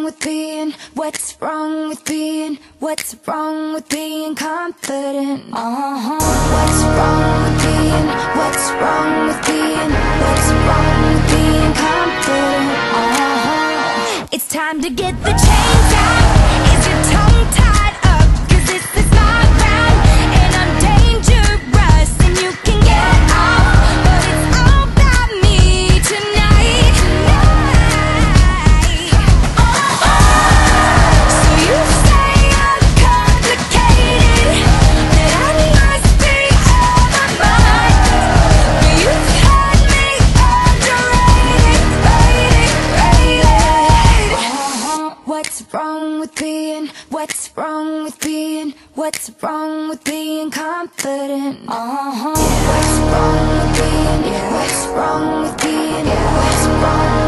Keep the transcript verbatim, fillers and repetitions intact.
wrong with being, what's wrong with being, what's wrong with being confident? Uh-huh. What's wrong with being, what's wrong with being, what's wrong with being confident? Uh-huh. It's time to get the chains out. Is your tongue tied up? 'Cause this is my round, and I'm dangerous, and you can get off, but it's all about me tonight. Tonight. Oh, oh. So you say I'm complicated, that I must be out of my mind, but you've had me underrated, rated, rated. Uh-huh. What's wrong with being, what's wrong with being, what's wrong with being confident? Uh-huh. What's wrong with being, what's wrong with being, what's wrong